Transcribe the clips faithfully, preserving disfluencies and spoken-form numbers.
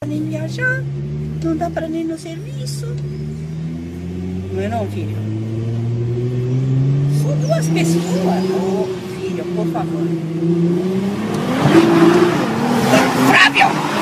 Nem viajar, não dá pra nem no serviço. Não é não, filho? São duas pessoas. Oh, filho, por favor. Flávio!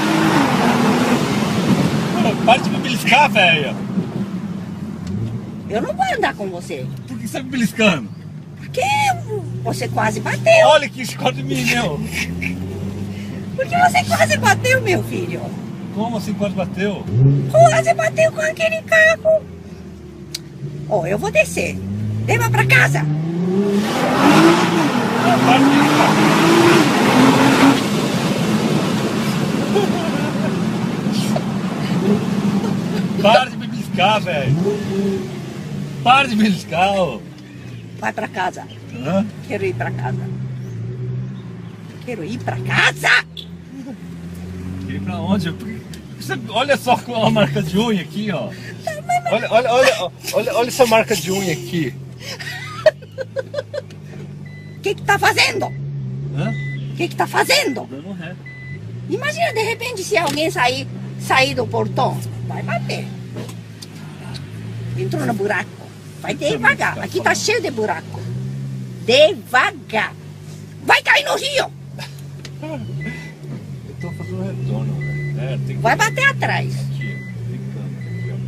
Para de me beliscar, velho. Eu não vou andar com você. Por que você tá me beliscando? Porque você quase bateu. Olha que esconde de mim, meu. Porque você quase bateu, meu filho. Como assim quase bateu? Quase bateu com aquele carro. Ó, oh, eu vou descer. Leva pra casa. Não, para de me beliscar. Para de me beliscar, velho. Para de me beliscar, ó. Vai pra casa. Hã? Quero ir pra casa. Quero ir pra casa. Quer ir pra onde? Você, olha só a marca de unha aqui, ó. Olha, olha, olha, olha, olha essa marca de unha aqui. O que que tá fazendo? Hã? O que que tá fazendo? Dando ré. Imagina, de repente, se alguém sair, sair do portão. Vai bater. Entrou no buraco. Vai devagar. Aqui tá cheio de buraco. Devagar. Vai cair no rio. Eu tô fazendo retorno, velho. É, tem que... Vai bater atrás. Aqui, brincando.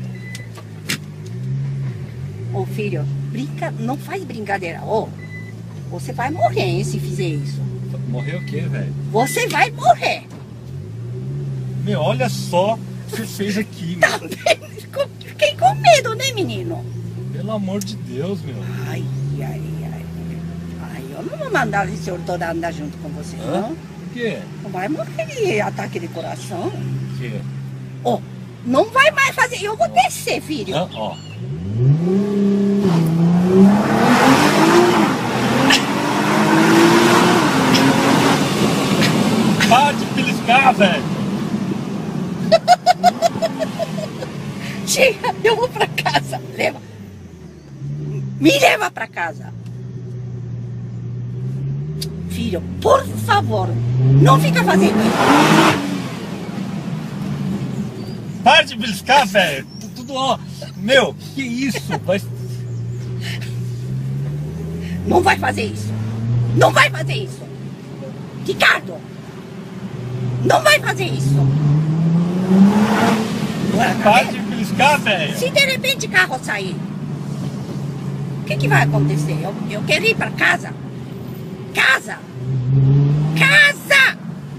Ô filho, brinca, não faz brincadeira. Ô, você vai morrer, hein, se fizer isso. Morreu o quê, velho? Você vai morrer. Meu, olha só o que você fez aqui, meu. Tá vendo? Fiquei com medo, né, menino? Pelo amor de Deus, meu. Ai, ai, ai. Ai, eu não vou mandar o senhor todo andar junto com você, Hã? não. O quê? Vai morrer de ataque de coração. O quê? Ó, não vai mais fazer. Eu vou descer, filho. Hã? Ó. Para de beliscar, velho. Chega, eu vou pra casa. Leva. Me leva pra casa. Filho, por favor, não fica fazendo isso. Para de beliscar, velho. Tudo, ó. Meu, que isso? Vai... Não vai fazer isso. Não vai fazer isso. Ricardo, não vai fazer isso. Agora, tá Para vendo? de beliscar, velho. Se de repente o carro sair, o que, que vai acontecer? Eu, eu quero ir para casa. Casa! Casa!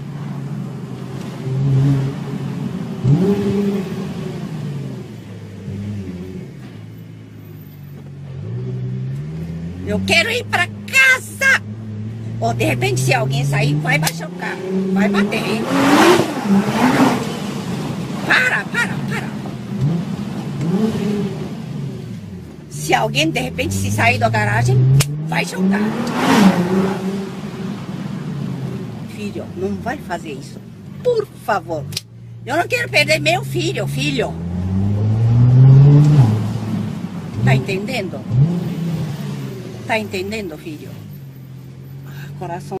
Eu quero ir para casa! Ou de repente, se alguém sair, vai baixar o carro. Vai bater, hein? Para, para, para. Se alguém, de repente, se sair da garagem, vai jogar. Filho, não vai fazer isso. Por favor. Eu não quero perder meu filho, filho. Tá entendendo? Tá entendendo, filho? Ah, coração.